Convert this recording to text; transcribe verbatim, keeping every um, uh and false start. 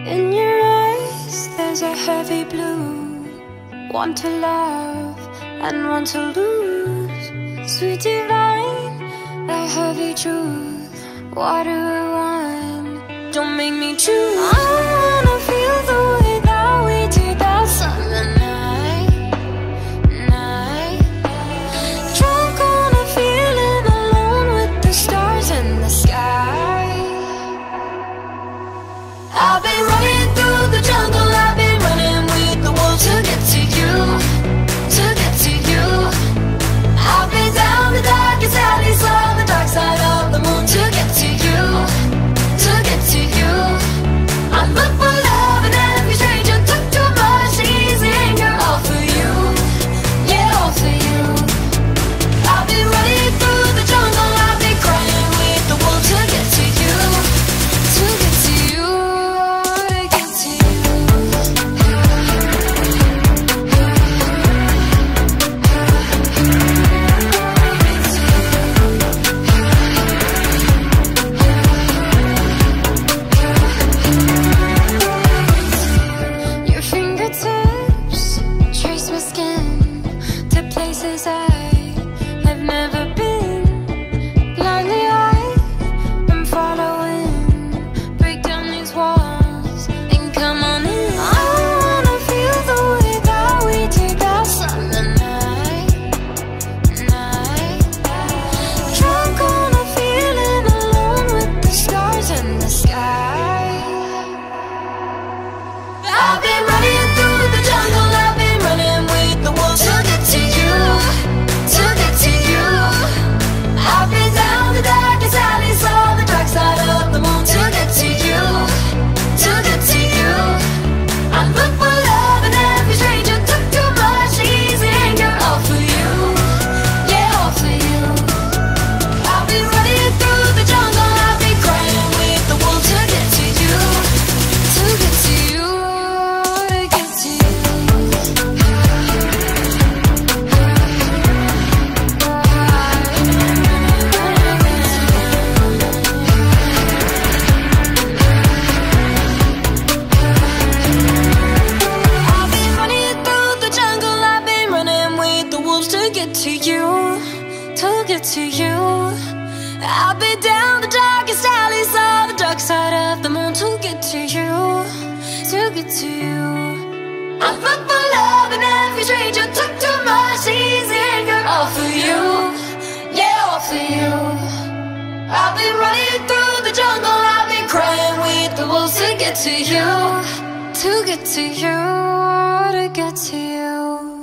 In your eyes there's a heavy blue, one to love and one to lose. Sweet divine, a heavy truth, water or wine, don't make me choose. I wanna feel the way that we did that summer night, night. Drunk on a feeling, alone with the stars in the sky. I've been running through the jungle, I've been running with the wolves to get to you, to get to you. I've been down the darkest alleys, on the dark side of the moon to get to you, to get to you. I look for love in every stranger, took too much easy anger, all for you, yeah, all for you. I've been running through the jungle, I've been crying with the wolves to get to you, to get to you, to get to you. Your fingertips trace my skin to places I have never been. Blindly I am following, break down these walls and come on in. I wanna feel the way that we did that summer night, night. Drunk on a feeling, alone with the stars in the sky. I've been running through the jungle, I've been running with the wolves to get to you, to get to you. I've been down the darkest alleys, on the dark side of the moon to get to you, to get to you. I look for love in every stranger, took too much easy anger, all for you, yeah, all for you. I've been running through the jungle, I've been crying with the wolves to get to you, to get to you, to get to you. I've been running through the jungle, I've been running with the wolves to get to you, to get to you. I've been down the darkest alleys, on the dark side of the moon to get to you, to get to you. I look for love in every stranger, took too much easy anger, all for you, yeah, all for you. I've been running through the jungle, I've been crying with the wolves to get to you, to get to you, to get to you.